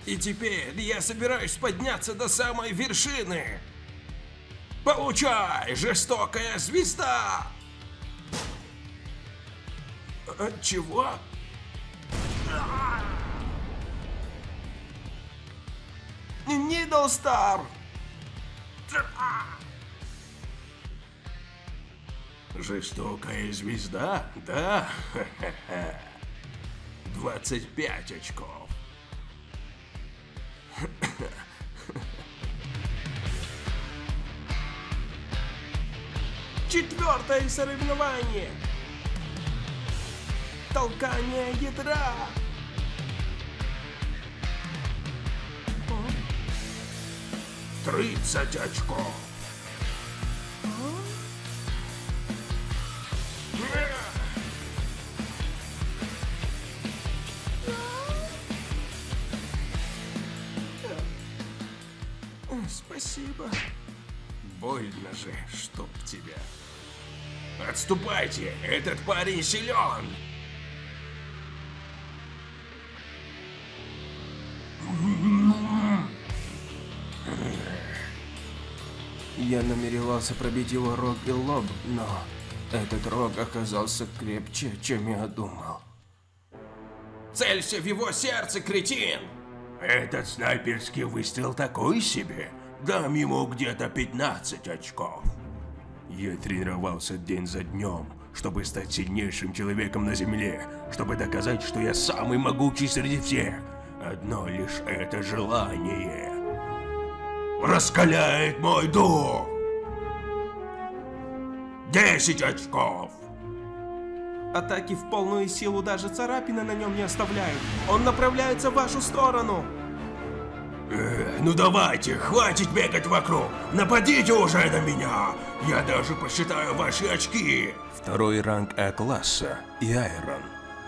И теперь я собираюсь подняться до самой вершины. Получай, жестокая звезда! Чего? Нидлстар! Жестокая звезда? Да? 25 очков. Четвертое соревнование. Толкание ядра. 30 очков. Спасибо. Больно же, чтоб тебя. Отступайте, этот парень силен. Я намеревался пробить его рог и лоб, но этот рог оказался крепче, чем я думал. Целься в его сердце, кретин! Этот снайперский выстрел такой себе. Дам ему где-то 15 очков. Я тренировался день за днем, чтобы стать сильнейшим человеком на земле, чтобы доказать, что я самый могучий среди всех. Одно лишь это желание раскаляет мой дух. 10 очков. Атаки в полную силу даже царапины на нем не оставляют. Он направляется в вашу сторону. Ну давайте, хватит бегать вокруг. Нападите уже на меня. Я даже посчитаю ваши очки. Второй ранг А-класса и Айрон.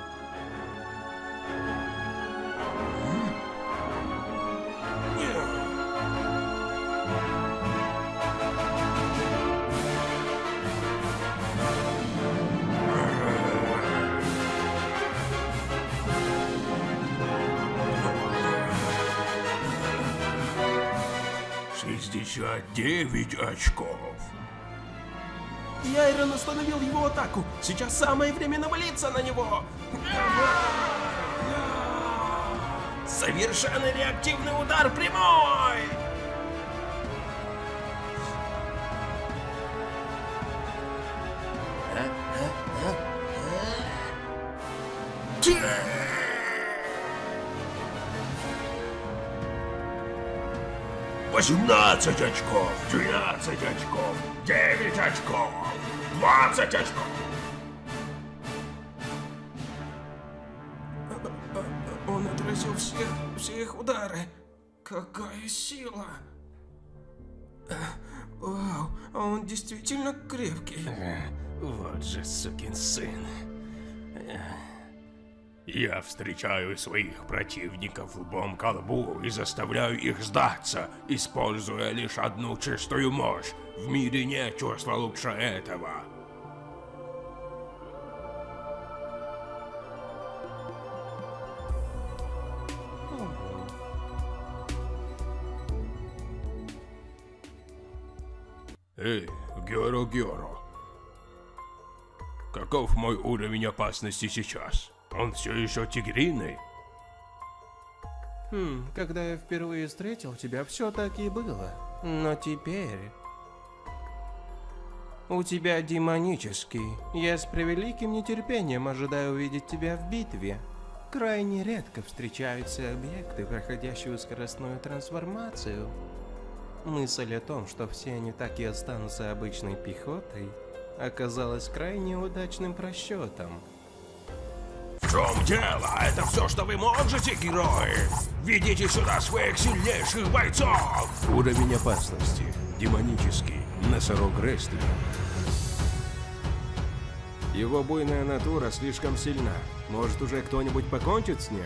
Девять очков. И Айрон остановил его атаку. Сейчас самое время навалиться на него. Совершенно реактивный удар прямой. «18 очков, 12 очков, 9 очков, 20 очков!» Он отразил все их удары. Какая сила! Вау, он действительно крепкий. Вот же сукин сын. Я встречаю своих противников лбом к лбу и заставляю их сдаться, используя лишь одну чистую мощь. В мире нет чувства лучше этого. Эй, Геро-Геро. Каков мой уровень опасности сейчас? Он все еще тигриный? Когда я впервые встретил тебя, все так и было. Но теперь... У тебя демонический. Я с превеликим нетерпением ожидаю увидеть тебя в битве. Крайне редко встречаются объекты, проходящие скоростную трансформацию. Мысль о том, что все они так и останутся обычной пехотой, оказалась крайне удачным просчетом. В чем дело? Это все, что вы можете, герои? Ведите сюда своих сильнейших бойцов! Уровень опасности. Демонический. Носорог-рестлер. Его буйная натура слишком сильна. Может, уже кто-нибудь покончит с ним?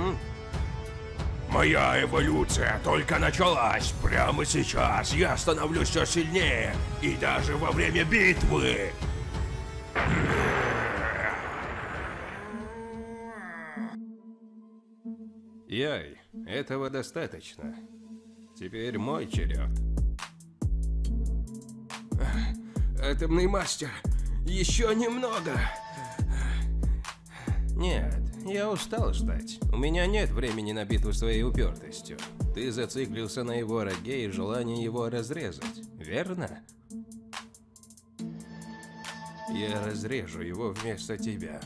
Моя эволюция только началась. Прямо сейчас я становлюсь все сильнее. И даже во время битвы. Яй, этого достаточно. Теперь мой черед. Атомный мастер, еще немного. Нет, я устал ждать. У меня нет времени на битву с твоей упертостью. Ты зациклился на его роге и желании его разрезать, верно? Я разрежу его вместо тебя.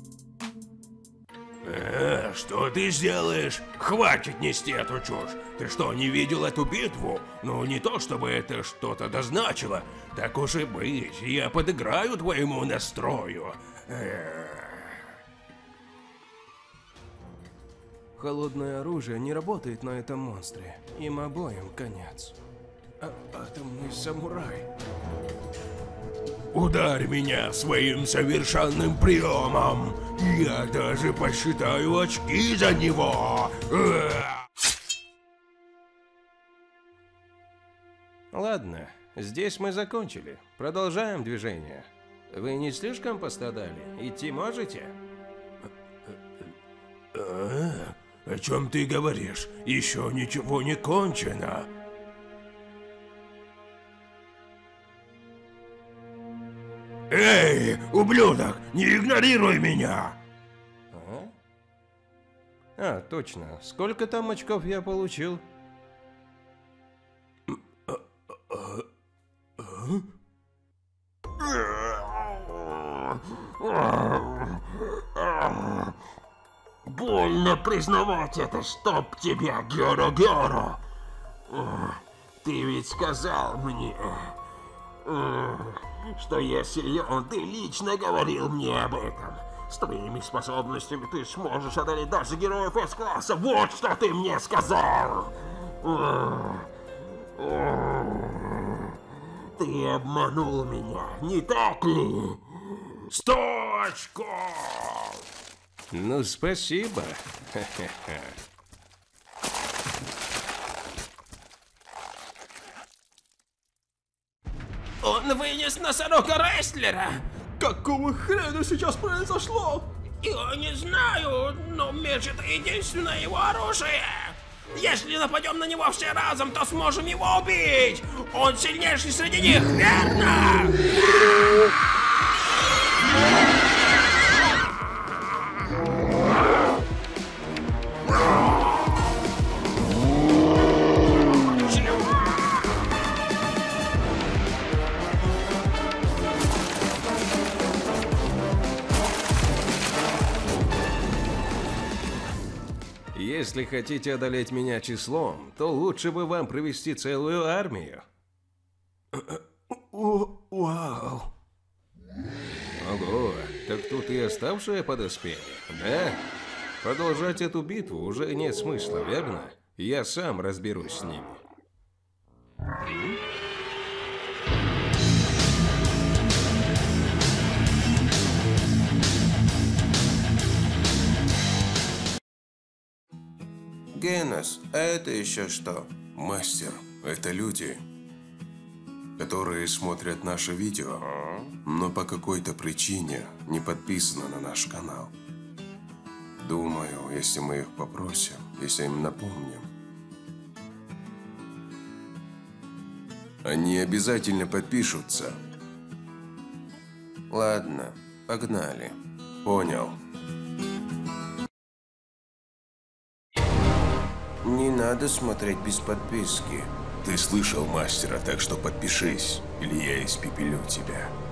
Что ты сделаешь? Хватит нести эту чушь. Ты что, не видел эту битву? Ну, не то чтобы это что-то дозначило. Так уж и быть, я подыграю твоему настрою. Холодное оружие не работает на этом монстре. Им обоим конец. Атомный самурай. Ударь меня своим совершенным приемом. Я даже посчитаю очки за него. Ладно, здесь мы закончили. Продолжаем движение. Вы не слишком пострадали? Идти можете? О чем ты говоришь? Еще ничего не кончено. Эй, ублюдок, не игнорируй меня! Точно. Сколько там очков я получил? Больно признавать это, чтоб тебя, Геро-Геро. Ты ведь сказал мне, что я силен, ты лично говорил мне об этом. С твоими способностями ты сможешь одолеть даже героев С-класса. Вот что ты мне сказал. Ты обманул меня, не так ли? 100 очков! Ну, спасибо. Он вынес носорога рестлера! Какого хрена сейчас произошло? Я не знаю, но меч — это единственное его оружие. Если нападем на него все разом, то сможем его убить. Он сильнейший среди них, верно? Если хотите одолеть меня числом, то лучше бы вам провести целую армию. Вау. Ого, так тут и оставшие подоспели, да? Продолжать эту битву уже нет смысла, верно? Я сам разберусь с ними. Генос, а это еще что? Мастер, это люди, которые смотрят наше видео, но по какой-то причине не подписаны на наш канал. Думаю, если мы их попросим, если им напомним, они обязательно подпишутся. Ладно, погнали. Понял. Не надо смотреть без подписки. Ты слышал мастера, так что подпишись, или я испепелю тебя.